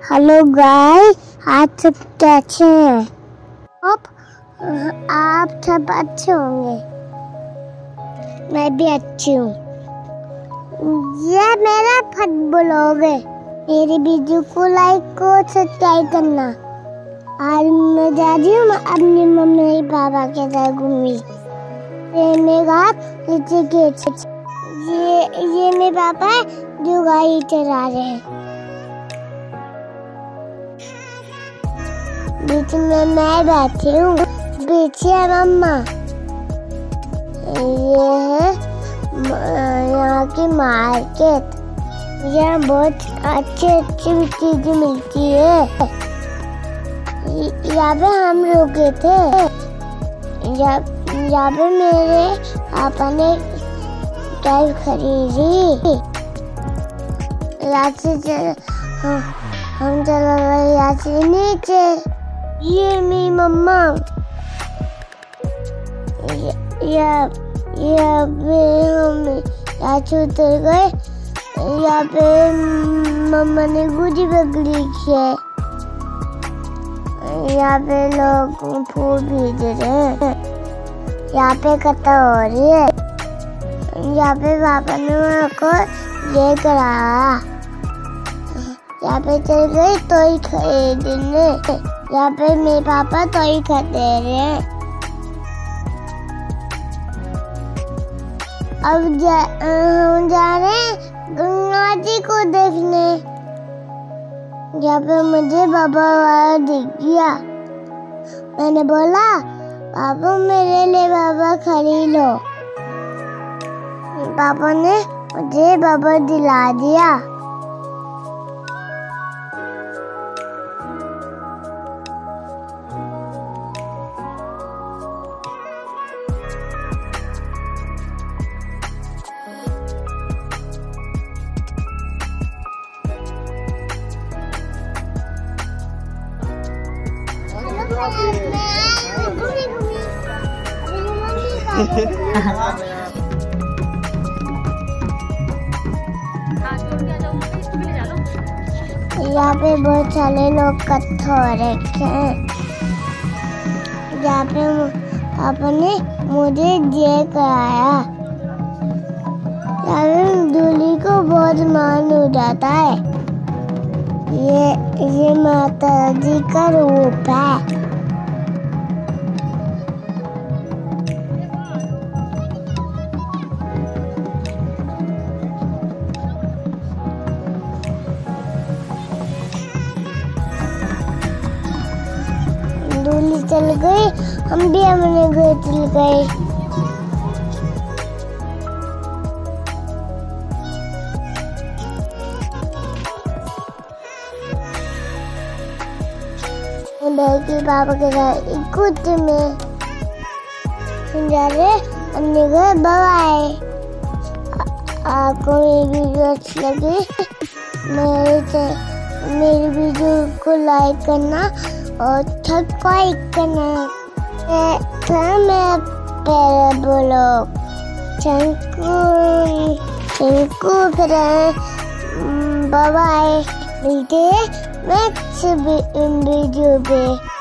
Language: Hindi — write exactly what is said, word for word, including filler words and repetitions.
हेलो गाइस, आप सब कैसे हैं? अब आप सब अच्छे होंगे। मैं भी अच्छी हूँ। ये मेरा फट ब्लॉग है। मेरी वीडियो को लाइक को सब्सक्राइब करना। आज मैं जा रही हूँ अपनी मम्मी पापा के साथ घूमने। ये मेरा ऋषिकेश। ये ये मेरे पापा है जो गाड़ी चला रहे हैं। बीच में मैं बैठी हूँ, पीछे है मम्मा। ये है यहाँ की मार्केट। यहाँ बहुत अच्छी अच्छी चीजें मिलती है। यहाँ पे हम रुके थे। यहाँ पे मेरे पापा ने टाइप खरीदी। यहाँ से हम चला गए यहाँ से नीचे। ये मेरी मम्मा। यहाँ यहाँ पे हम यहाँ से उतर गए। यहाँ पे मम्मा ने गुड़ी पकड़ी है। यहाँ पे लोग फूल भेज रहे हैं। यहाँ पे कथा हो रही है। यहाँ पे पापा ने मेरे को ये कराया। यहाँ पे चल गए टॉय खरीदने। यहाँ पे मेरे पापा टॉय खरीद रहे हैं। अब जा, हम जा रहे हैं गंगा जी को देखने। यहाँ पे मुझे बाबा वाला दिख गया। मैंने बोला पापा मेरे लिए बाबा खरीद लो। पापा ने मुझे बाबा दिला दिया। यहाँ पे बहुत सारे लोग इकट्ठा हो रखे हैं। यहाँ पे पापा ने मुझे ये कराया। यहाँ पे दूल्हे को बहुत मान हो जाता है। ये ये माता जी का रूप है। दूल्हे चल गए, हम भी अपने घर चल गए। बैठी पापा के साथ कुछ में जा रहे अपने घर। बाय। आपको मेरी वीडियो अच्छी लगी मेरे मेरी वीडियो को लाइक करना और सब्सक्राइब करना। मैं पहले बोलो चंकू चंकू फ्रेंड। Bye bye. मिलते हैं नेक्स्ट वीडियो पे।